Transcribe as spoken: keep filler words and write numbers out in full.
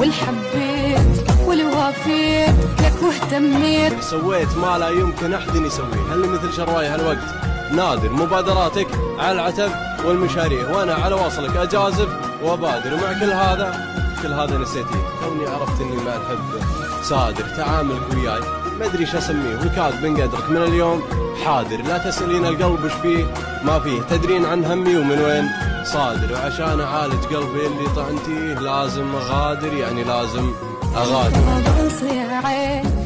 واللي حبيت واللي وافيت لك واهتميت. سويت ما لا يمكن أحد يسويه، هل مثل شرواي هالوقت نادر مبادراتك على العتب والمشاريع، وأنا على وصلك أجازف وأبادر. ومع كل هذا كل هذا نسيتيه، كوني عرفت إني ما أحب صادر تعاملك وياي ما أدري شو أسميه، وكاد من قدرك من اليوم حاضر. لا تسألين القلب وش فيه ما فيه، تدرين عن همي ومن وين صادر. وعشان أعالج قلبي اللي طعنتيه لازم أغادر، يعني لازم أغادر.